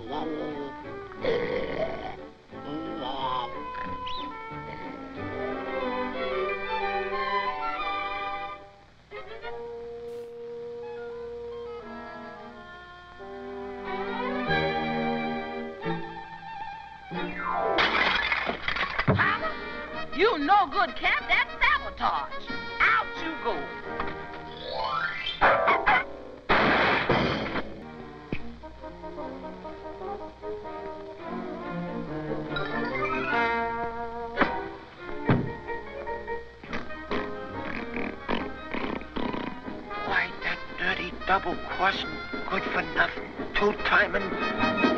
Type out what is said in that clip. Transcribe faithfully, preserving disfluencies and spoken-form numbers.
You no good cat, that's sabotage. Out you go. Why, that dirty double-crossing, good for nothing, two-timing...